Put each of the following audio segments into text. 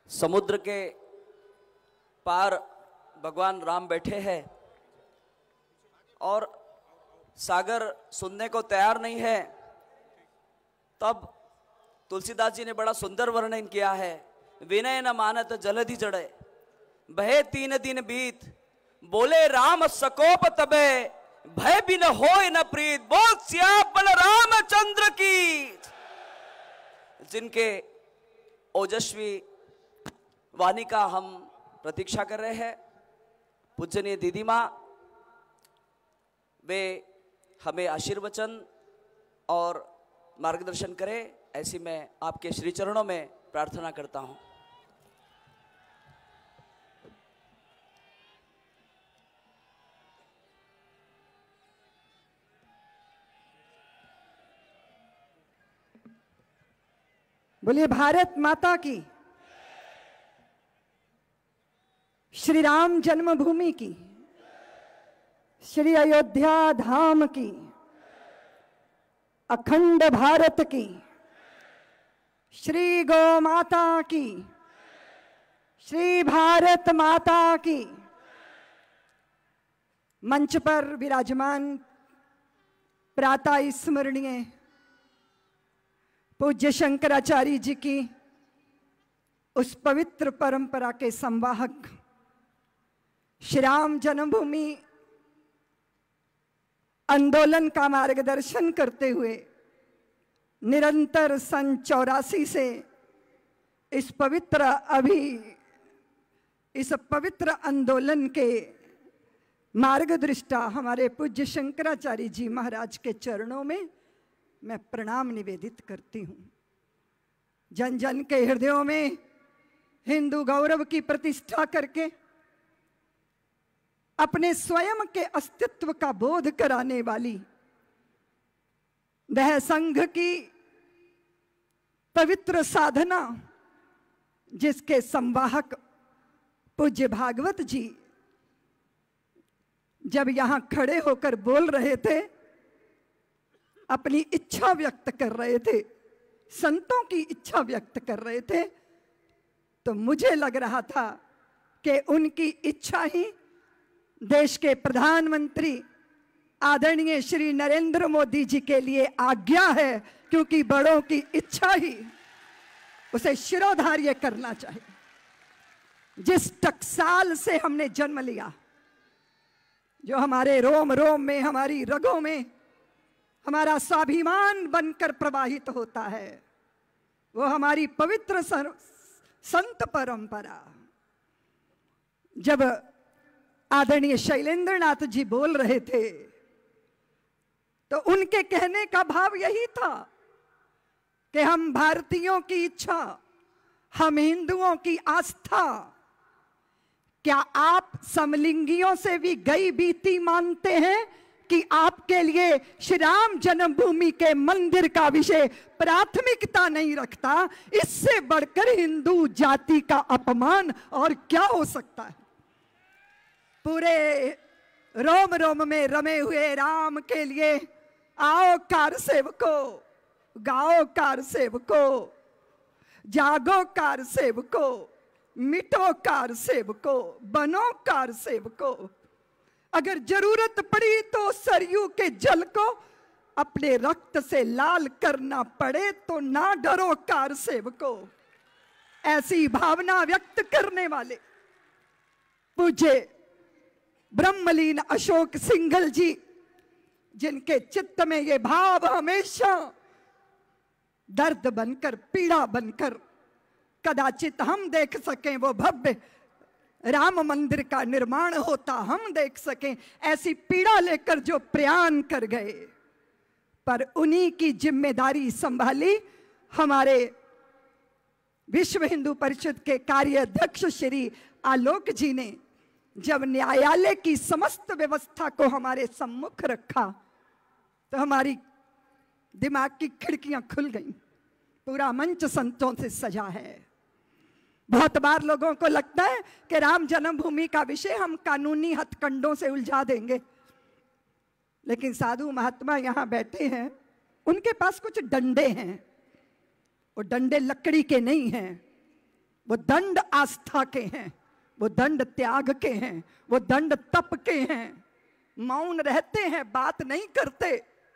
समुद्र के पार भगवान राम बैठे हैं और सागर सुनने को तैयार नहीं है, तब तुलसीदास जी ने बड़ा सुंदर वर्णन किया है। विनय न मानत जलधि जड़े, बहे 3 दिन बीत, बोले राम सकोप तबे, भय बिन होय न प्रीत, बोल सियापन रामचंद्र की। जिनके ओजस्वी वाणी का हम प्रतीक्षा कर रहे हैं, पूजनीय दीदी माँ, वे हमें आशीर्वचन और मार्गदर्शन करें, ऐसी मैं आपके श्री चरणों में प्रार्थना करता हूं। बोलिए भारत माता की, श्री राम जन्मभूमि की, श्री अयोध्या धाम की, अखंड भारत की, श्री गौ माता की, श्री भारत माता की। मंच पर विराजमान प्रातः स्मरणीय पूज्य शंकराचार्य जी की उस पवित्र परंपरा के संवाहक, श्री राम जन्मभूमि आंदोलन का मार्गदर्शन करते हुए निरंतर सन 84 से इस पवित्र आंदोलन के मार्गदृष्टा हमारे पूज्य शंकराचार्य जी महाराज के चरणों में मैं प्रणाम निवेदित करती हूँ। जन जन के हृदयों में हिंदू गौरव की प्रतिष्ठा करके अपने स्वयं के अस्तित्व का बोध कराने वाली वह संघ की पवित्र साधना, जिसके संवाहक पूज्य भागवत जी जब यहां खड़े होकर बोल रहे थे, अपनी इच्छा व्यक्त कर रहे थे, संतों की इच्छा व्यक्त कर रहे थे, तो मुझे लग रहा था कि उनकी इच्छा ही देश के प्रधानमंत्री आदरणीय श्री नरेंद्र मोदी जी के लिए आज्ञा है, क्योंकि बड़ों की इच्छा ही उसे शिरोधार्य करना चाहिए। जिस टकसाल से हमने जन्म लिया, जो हमारे रोम रोम में, हमारी रगों में हमारा स्वाभिमान बनकर प्रवाहित होता है, वो हमारी पवित्र संत परंपरा। जब आदरणीय शैलेंद्रनाथ जी बोल रहे थे, तो उनके कहने का भाव यही था कि हम भारतीयों की इच्छा, हम हिंदुओं की आस्था, क्या आप समलिंगियों से भी गई बीती मानते हैं कि आपके लिए श्री राम जन्मभूमि के मंदिर का विषय प्राथमिकता नहीं रखता? इससे बढ़कर हिंदू जाति का अपमान और क्या हो सकता है? पूरे रोम रोम में रमे हुए राम के लिए आओ कार सेवको, गाओ कार सेवको, जागो कार सेवको, मिटो कार सेवको, बनो कार सेवको। अगर जरूरत पड़ी तो सरयू के जल को अपने रक्त से लाल करना पड़े तो ना डरो कार सेवको। ऐसी भावना व्यक्त करने वाले पूज्य ब्रह्मलीन अशोक सिंघल जी, जिनके चित्त में ये भाव हमेशा दर्द बनकर, पीड़ा बनकर कदाचित हम देख सकें वो भव्य राम मंदिर का निर्माण होता, हम देख सकें, ऐसी पीड़ा लेकर जो प्रयाण कर गए, पर उन्हीं की जिम्मेदारी संभाली हमारे विश्व हिंदू परिषद के कार्याध्यक्ष श्री आलोक जी ने। जब न्यायालय की समस्त व्यवस्था को हमारे सम्मुख रखा, तो हमारी दिमाग की खिड़कियां खुल गईं। पूरा मंच संतों से सजा है। बहुत बार लोगों को लगता है कि राम जन्मभूमि का विषय हम कानूनी हथकंडों से उलझा देंगे, लेकिन साधु महात्मा यहां बैठे हैं, उनके पास कुछ डंडे हैं। वो डंडे लकड़ी के नहीं हैं, वो दंड आस्था के हैं, वो दंड त्याग के हैं, वो दंड तप के हैं। मौन रहते हैं, बात नहीं करते,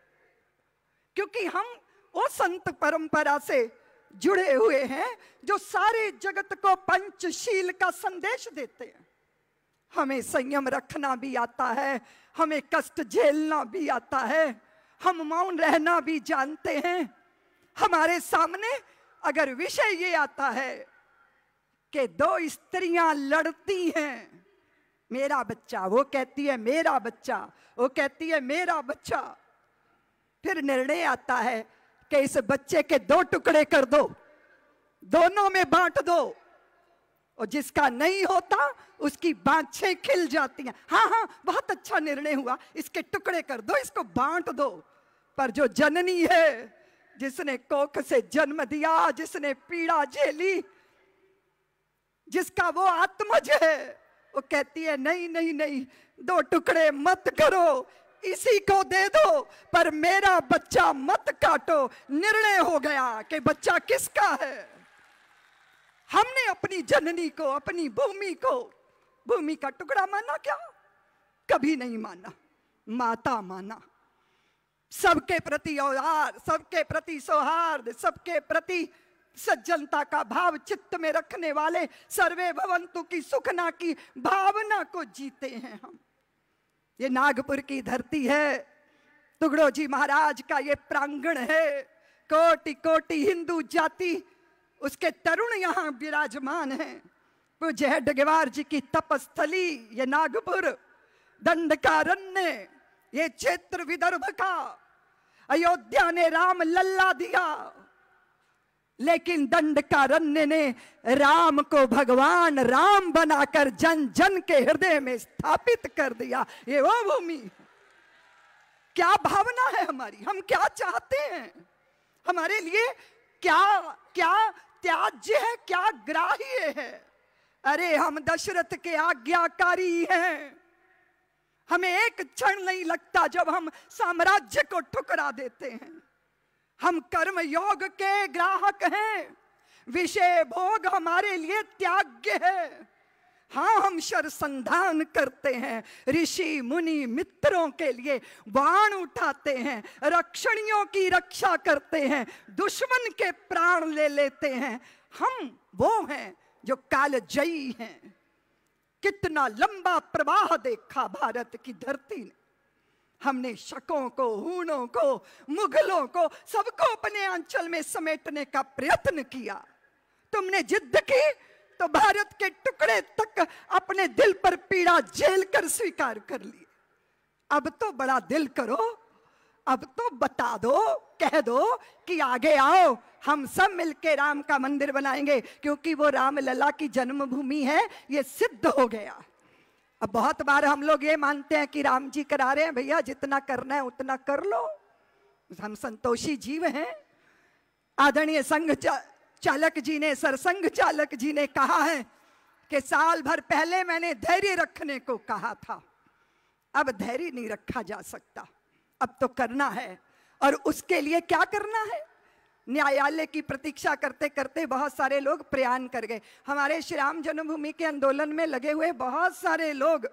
क्योंकि हम वो संत परंपरा से जुड़े हुए हैं जो सारे जगत को पंचशील का संदेश देते हैं। हमें संयम रखना भी आता है, हमें कष्ट झेलना भी आता है, हम मौन रहना भी जानते हैं। हमारे सामने अगर विषय ये आता है कि दो स्त्रियां लड़ती हैं, मेरा बच्चा, वो कहती है मेरा बच्चा, वो कहती है मेरा बच्चा, फिर निर्णय आता है कि इस बच्चे के 2 टुकड़े कर दो, दोनों में बांट दो, और जिसका नहीं होता उसकी बाँछें खिल जाती हैं। हाँ हाँ, बहुत अच्छा निर्णय हुआ, इसके टुकड़े कर दो, इसको बांट दो। पर जो जननी है, जिसने कोख से जन्म दिया, जिसने पीड़ा झेली, जिसका वो आत्मज है, वो कहती है नहीं नहीं नहीं, 2 टुकड़े मत करो, इसी को दे दो, पर मेरा बच्चा मत काटो। निर्णय हो गया कि बच्चा किसका है। हमने अपनी जननी को, अपनी भूमि को भूमि का टुकड़ा माना क्या? कभी नहीं माना, माता माना। सबके प्रति औदार, सबके प्रति सौहार्द, सबके प्रति सज्जनता का भाव चित्त में रखने वाले, सर्वे भवन्तु की सुखना की भावना को जीते हैं हम। ये नागपुर की धरती है, तुगड़ो जी महाराज का ये प्रांगण है। कोटि कोटि हिंदू जाति, उसके तरुण यहाँ विराजमान हैं। पूज्य है डगेवार जी की तपस्थली ये नागपुर, दंडकारण्य, ये क्षेत्र विदर्भ का। अयोध्या ने राम लल्ला दिया, लेकिन दंडकारण्य ने राम को भगवान राम बनाकर जन जन के हृदय में स्थापित कर दिया। ये वो भूमि, क्या भावना है हमारी, हम क्या चाहते हैं, हमारे लिए क्या क्या त्याज्य है, क्या ग्राह्य है। अरे हम दशरथ के आज्ञाकारी हैं। हमें एक क्षण नहीं लगता जब हम साम्राज्य को ठुकरा देते हैं। हम कर्म योग के ग्राहक हैं, विषय भोग हमारे लिए त्याग्य है। हाँ, हम शरसंधान करते हैं, ऋषि मुनि मित्रों के लिए बाण उठाते हैं, रक्षणियों की रक्षा करते हैं, दुश्मन के प्राण ले लेते हैं। हम वो हैं जो कालजयी हैं। कितना लंबा प्रवाह देखा भारत की धरती ने। हमने शकों को, हूणों को, मुगलों को, सबको अपने अंचल में समेटने का प्रयत्न किया। तुमने जिद की तो भारत के टुकड़े तक अपने दिल पर पीड़ा झेल कर स्वीकार कर लिए। अब तो बड़ा दिल करो, अब तो बता दो, कह दो कि आगे आओ, हम सब मिलके राम का मंदिर बनाएंगे, क्योंकि वो राम लला की जन्मभूमि है, ये सिद्ध हो गया। अब बहुत बार हम लोग ये मानते हैं कि राम जी करा रहे हैं, भैया जितना करना है उतना कर लो, हम संतोषी जीव हैं। आदरणीय संघ चालक जी ने, सरसंघ चालक जी ने कहा है कि साल भर पहले मैंने धैर्य रखने को कहा था, अब धैर्य नहीं रखा जा सकता, अब तो करना है। और उसके लिए क्या करना है? न्यायालय की प्रतीक्षा करते करते बहुत सारे लोग प्रयाण कर गए। हमारे श्री राम जन्मभूमि के आंदोलन में लगे हुए बहुत सारे लोग,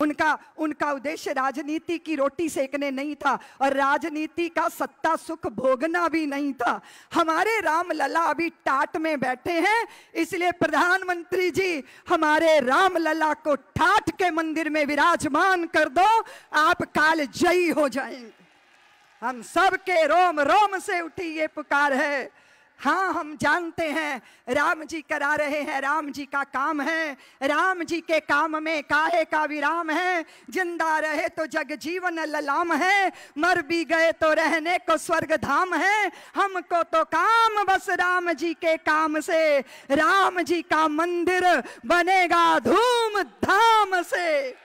उनका उद्देश्य राजनीति की रोटी सेकने नहीं था, और राजनीति का सत्ता सुख भोगना भी नहीं था। हमारे राम लला अभी टाट में बैठे हैं, इसलिए प्रधानमंत्री जी हमारे राम लला को ठाठ के मंदिर में विराजमान कर दो, आप कालजयी हो जाएंगे। हम सब के रोम रोम से उठी ये पुकार है। हाँ, हम जानते हैं राम जी करा रहे हैं, राम जी का काम है, राम जी के काम में काहे का विराम है। जिंदा रहे तो जग जीवन ललाम है, मर भी गए तो रहने को स्वर्ग धाम है। हमको तो काम बस राम जी के काम से, राम जी का मंदिर बनेगा धूम धाम से।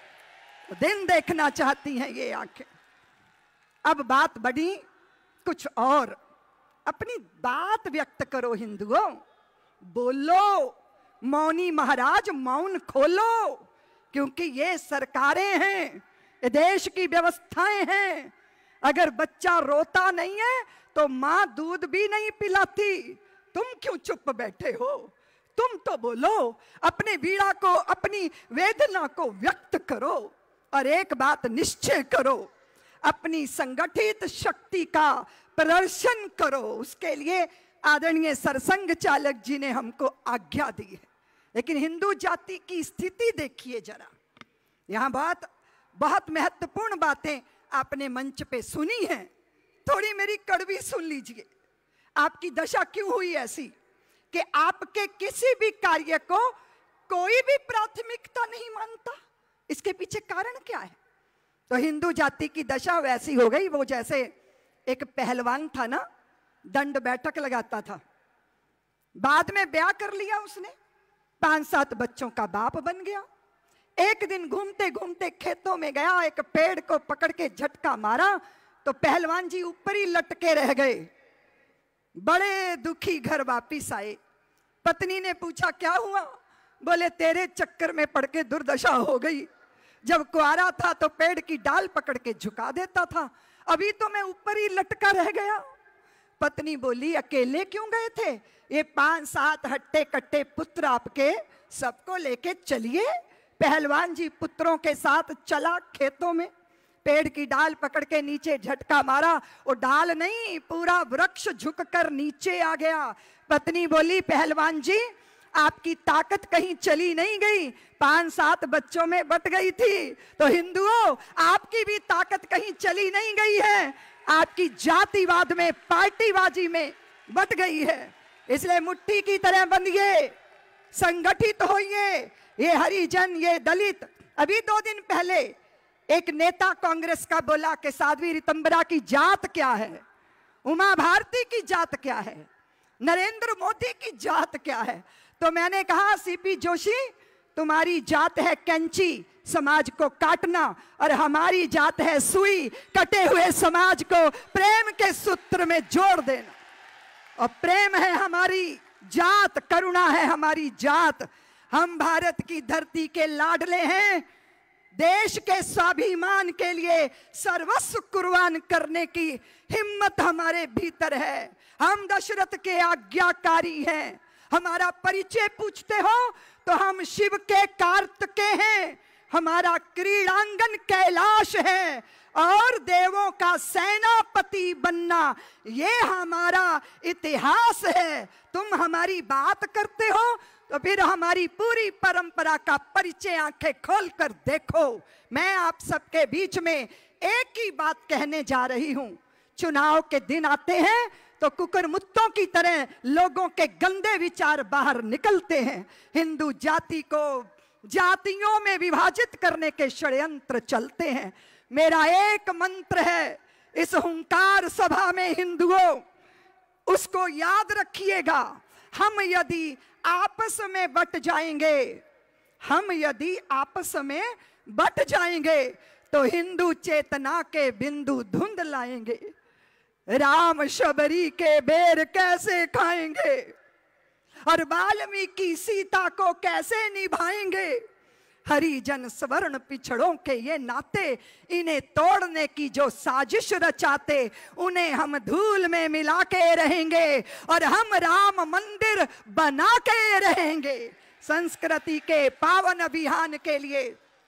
दिन देखना चाहती हैं ये आंखें। अब बात बढ़ी कुछ और, अपनी बात व्यक्त करो हिंदुओं, बोलो। मौनी महाराज मौन खोलो, क्योंकि ये सरकारें हैं, ये देश की व्यवस्थाएं हैं। अगर बच्चा रोता नहीं है तो माँ दूध भी नहीं पिलाती। तुम क्यों चुप बैठे हो? तुम तो बोलो, अपने पीड़ा को, अपनी वेदना को व्यक्त करो और एक बात निश्चय करो, अपनी संगठित शक्ति का प्रदर्शन करो। उसके लिए आदरणीय सरसंघ चालक जी ने हमको आज्ञा दी है। लेकिन हिंदू जाति की स्थिति देखिए जरा, यहां बहुत महत्वपूर्ण बातें आपने मंच पे सुनी हैं, थोड़ी मेरी कड़वी सुन लीजिए। आपकी दशा क्यों हुई ऐसी कि आपके किसी भी कार्य को कोई भी प्राथमिकता नहीं मानता? इसके पीछे कारण क्या है? तो हिंदू जाति की दशा वैसी हो गई, वो जैसे एक पहलवान था ना, दंड बैठक लगाता था, बाद में ब्याह कर लिया उसने, 5-7 बच्चों का बाप बन गया। एक दिन घूमते घूमते खेतों में गया, एक पेड़ को पकड़ के झटका मारा तो पहलवान जी ऊपर ही लटके रह गए। बड़े दुखी घर वापिस आए। पत्नी ने पूछा क्या हुआ? बोले तेरे चक्कर में पड़ के दुर्दशा हो गई। जब कुआरा था तो पेड़ की डाल पकड़ के झुका देता था, अभी तो मैं ऊपर ही लटका रह गया। पत्नी बोली अकेले क्यों गए थे? ये 5-7 हट्टे कट्टे पुत्र आपके, सबको लेके चलिए। पहलवान जी पुत्रों के साथ चला खेतों में, पेड़ की डाल पकड़ के नीचे झटका मारा, वो डाल नहीं पूरा वृक्ष झुककर नीचे आ गया। पत्नी बोली पहलवान जी आपकी ताकत कहीं चली नहीं गई, 5-7 बच्चों में बट गई थी। तो हिंदुओं आपकी भी ताकत कहीं चली नहीं गई है, आपकी जातिवाद में, पार्टीबाजी में बट गई है। इसलिए मुट्ठी की तरह बंधिए, संगठित होइए। ये हरिजन, ये दलित, अभी 2 दिन पहले एक नेता कांग्रेस का बोला कि साध्वी रितंबरा की जात क्या है, उमा भारती की जात क्या है, नरेंद्र मोदी की जात क्या है। तो मैंने कहा सीपी जोशी तुम्हारी जात है कैंची, समाज को काटना, और हमारी जात है सुई, कटे हुए समाज को प्रेम के सूत्र में जोड़ देना। और प्रेम है हमारी जात, करुणा है हमारी जात। हम भारत की धरती के लाडले हैं, देश के स्वाभिमान के लिए सर्वस्व कुर्बान करने की हिम्मत हमारे भीतर है। हम दशरथ के आज्ञाकारी हैं। हमारा परिचय पूछते हो तो हम शिव के कार्तिकेय हैं, हमारा क्रीड़ांगन कैलाश है, और देवों का सेनापति बनना ये हमारा इतिहास है। तुम हमारी बात करते हो तो फिर हमारी पूरी परंपरा का परिचय आंखें खोलकर देखो। मैं आप सबके बीच में एक ही बात कहने जा रही हूं। चुनाव के दिन आते हैं तो कुकुरमुत्तों की तरह लोगों के गंदे विचार बाहर निकलते हैं। हिंदू जाति को जातियों में विभाजित करने के षड्यंत्र चलते हैं। मेरा एक मंत्र है इस हुंकार सभा में हिंदुओं, उसको याद रखिएगा। हम यदि आपस में बट जाएंगे, हम यदि आपस में बट जाएंगे तो हिंदू चेतना के बिंदु धुंध लाएंगे। राम शबरी के बेर कैसे खाएंगे और वाल्मीकि सीता को कैसे निभाएंगे? हरिजन स्वर्ण पिछड़ों के ये नाते, इन्हें तोड़ने की जो साजिश रचाते, उन्हें हम धूल में मिला के रहेंगे और हम राम मंदिर बना के रहेंगे। संस्कृति के पावन अभियान के लिए,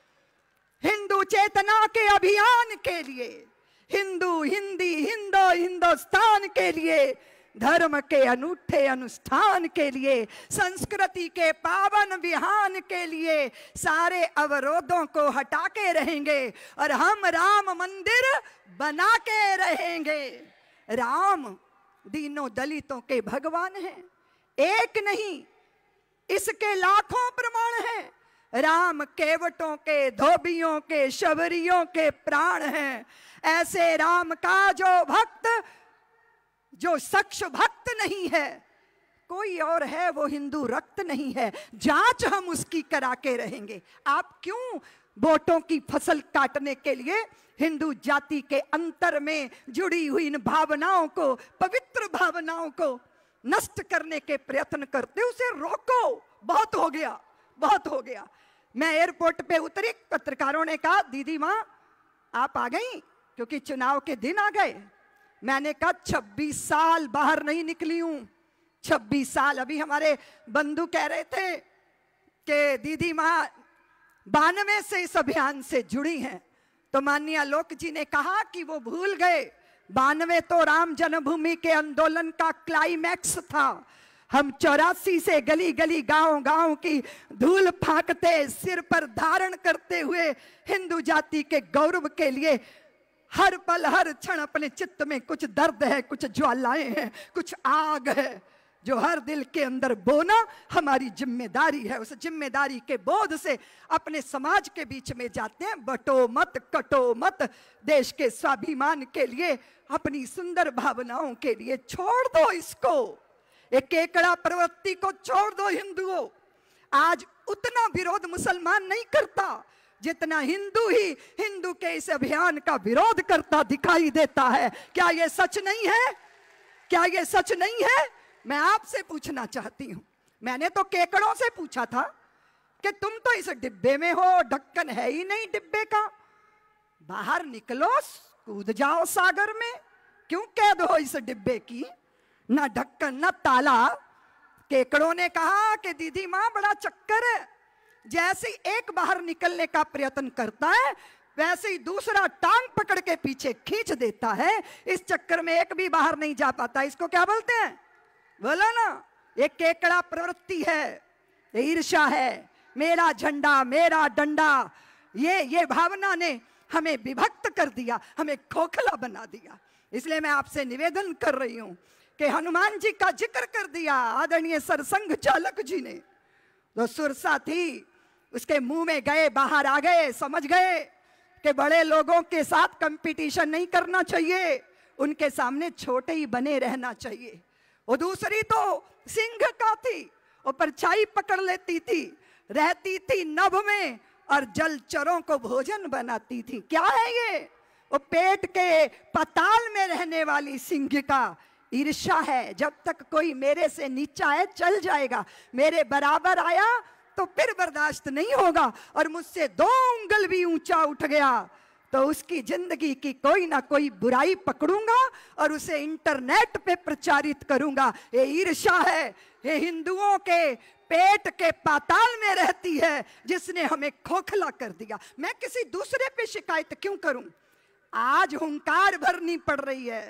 हिंदू चेतना के अभियान के लिए, हिंदू हिंदी हिंदो हिंदुस्तान के लिए, धर्म के अनूठे अनुष्ठान के लिए, संस्कृति के पावन विहान के लिए सारे अवरोधों को हटा के रहेंगे और हम राम मंदिर बना के रहेंगे। राम दीनों दलितों के भगवान हैं, एक नहीं, इसके लाखों प्रमाण हैं। राम केवटों के, धोबियों के, शबरियों के प्राण हैं। ऐसे राम का जो शख्स भक्त नहीं है, कोई और है, वो हिंदू रक्त नहीं है। जांच हम उसकी करा के रहेंगे। आप क्यों वोटों की फसल काटने के लिए हिंदू जाति के अंतर में जुड़ी हुई इन भावनाओं को, पवित्र भावनाओं को नष्ट करने के प्रयत्न करते? उसे रोको। बहुत हो गया, बहुत हो गया। मैं एयरपोर्ट पे उतरी, पत्रकारों ने कहा दीदी माँ आप आ गई क्योंकि चुनाव के दिन आ गए। मैंने कहा 26 साल बाहर नहीं निकली हूं, 26 साल। अभी हमारे बंधु कह रहे थे कि दीदी माँ 92 से इस अभियान से जुड़ी हैं, तो माननीय आलोक जी ने कहा कि वो भूल गए 92 तो राम जन्मभूमि के आंदोलन का क्लाइमैक्स था। हम 84 से गली गली गांव गांव की धूल फांकते, सिर पर धारण करते हुए हिंदू जाति के गौरव के लिए हर पल हर क्षण अपने चित्त में कुछ दर्द है, कुछ ज्वालाएं हैं, कुछ आग है जो हर दिल के अंदर बोना हमारी जिम्मेदारी है। उस जिम्मेदारी के बोध से अपने समाज के बीच में जाते हैं। बटो मत, कटो मत, देश के स्वाभिमान के लिए, अपनी सुंदर भावनाओं के लिए छोड़ दो इसको। एक केकड़ा प्रवृत्ति को छोड़ दो हिंदुओं। आज उतना विरोध मुसलमान नहीं करता जितना हिंदू ही हिंदू के इस अभियान का विरोध करता दिखाई देता है। क्या ये सच नहीं है? क्या ये सच नहीं है? मैं आपसे पूछना चाहती हूं। मैंने तो केकड़ों से पूछा था कि तुम तो इस डिब्बे में हो, ढक्कन है ही नहीं डिब्बे का, बाहर निकलो, कूद जाओ सागर में, क्यों कैद हो इस डिब्बे की? ना ढक्कन ना ताला। केकड़ों ने कहा कि दीदी माँ बड़ा चक्कर है, जैसे एक बाहर निकलने का प्रयत्न करता है वैसे ही दूसरा टांग पकड़ के पीछे खींच देता है। इस चक्कर में एक भी बाहर नहीं जा पाता। इसको क्या बोलते हैं? बोला ना, एक केकड़ा प्रवृत्ति है, ईर्ष्या है, मेरा झंडा मेरा डंडा। ये भावना ने हमें विभक्त कर दिया, हमें खोखला बना दिया। इसलिए मैं आपसे निवेदन कर रही हूं कि हनुमान जी का जिक्र कर दिया आदरणीय सरसंघ चालक जी ने, तो सुरसा थी उसके मुंह में गए, बाहर आ गए, समझ गए कि बड़े लोगों के साथ कंपटीशन नहीं करना चाहिए, उनके सामने छोटे ही बने रहना चाहिए। वो दूसरी तो सिंह का थी, वो परछाई पकड़ लेती थी, रहती थी नभ में और जलचरों को भोजन बनाती थी। क्या है ये? वो पेट के पाताल में रहने वाली सिंह का ईर्ष्या है। जब तक कोई मेरे से नीचा है चल जाएगा, मेरे बराबर आया तो फिर बर्दाश्त नहीं होगा, और मुझसे 2 उंगल भी ऊंचा उठ गया तो उसकी जिंदगी की कोई ना कोई बुराई पकड़ूंगा और उसे इंटरनेट पे प्रचारित करूंगा। ये ईर्ष्या है, ये हिंदुओं के पेट के पाताल में रहती है जिसने हमें खोखला कर दिया। मैं किसी दूसरे पे शिकायत क्यों करूं? आज हुंकार भरनी पड़ रही है।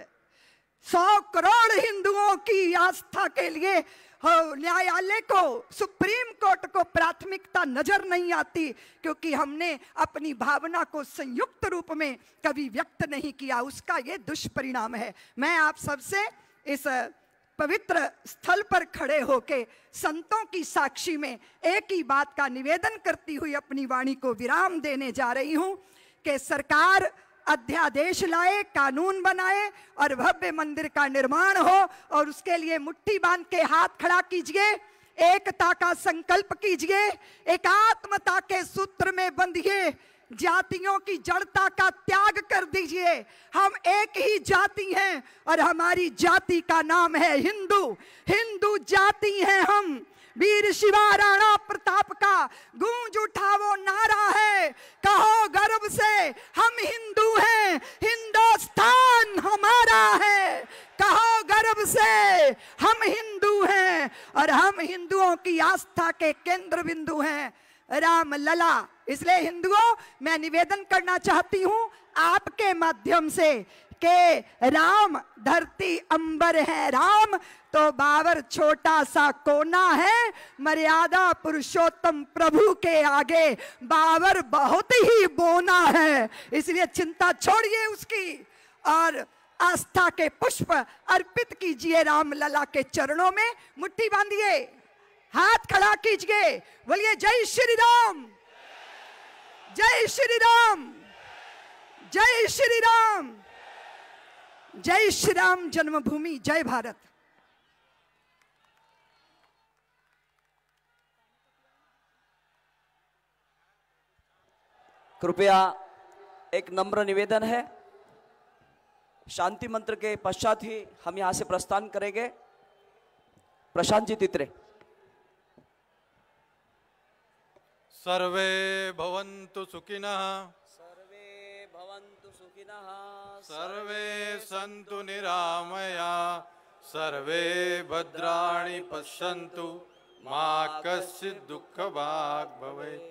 100 करोड़ हिंदुओं की आस्था के लिए न्यायालय को, सुप्रीम कोर्ट को प्राथमिकता नजर नहीं आती क्योंकि हमने अपनी भावना को संयुक्त रूप में कभी व्यक्त नहीं किया। उसका ये दुष्परिणाम है। मैं आप सबसे इस पवित्र स्थल पर खड़े होके संतों की साक्षी में एक ही बात का निवेदन करती हुई अपनी वाणी को विराम देने जा रही हूं कि सरकार अध्यादेश लाए, कानून बनाए और भव्य मंदिर का निर्माण हो, और उसके लिए मुट्ठी बांध के हाथ खड़ा कीजिए, एकता का संकल्प कीजिए, एकात्मता के सूत्र में बंधिए, जातियों की जड़ता का त्याग कर दीजिए। हम एक ही जाति हैं और हमारी जाति का नाम है हिंदू। हिंदू जाति हैं हम। वीर शिवा राणा प्रताप का गूंज उठा वो नारा है, कहो गर्व से हम हिंदू हैं, हिंदुस्तान हमारा है। कहो गर्व से हम हिंदू हैं और हम हिंदुओं की आस्था के केंद्र बिंदु हैं राम लला। इसलिए हिंदुओं, मैं निवेदन करना चाहती हूं आपके माध्यम से के राम धरती अंबर है राम, तो बाबर छोटा सा कोना है, मर्यादा पुरुषोत्तम प्रभु के आगे बाबर बहुत ही बोना है। इसलिए चिंता छोड़िए उसकी और आस्था के पुष्प अर्पित कीजिए राम लला के चरणों में। मुट्ठी बांधिए, हाथ खड़ा कीजिए, बोलिए जय श्री राम, जय श्री राम, जय श्री राम, जय श्री राम जन्मभूमि, जय भारत। कृपया एक नम्र निवेदन है, शांति मंत्र के पश्चात ही हम यहां से प्रस्थान करेंगे। प्रशांत जी तित्रे। सर्वे भवन्तु सुखिनः, सर्वे भवन्तु सुखिनः, सर्वे सन्तु निरामया, सर्वे भद्राणि पश्यन्तु मा कश्चित् दुःखभाग् भवेत्।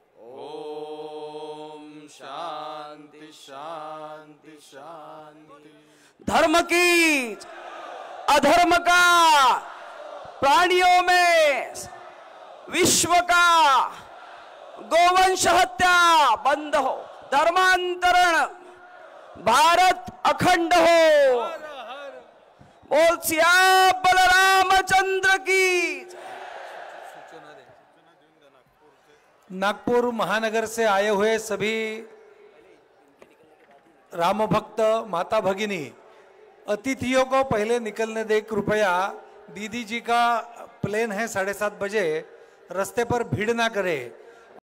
ओम शांति शांति शांति। धर्म की अधर्म का प्राणियों में विश्व का गोवंश हत्या बंद हो, धर्मांतरण भारत अखंड हो। बोल सियावर रामचंद्र की। नागपुर महानगर से आए हुए सभी राम भक्त माता भगिनी अतिथियों को पहले निकलने दे कृपया। दीदी जी का प्लेन है 7:30 बजे, रास्ते पर भीड़ ना करे।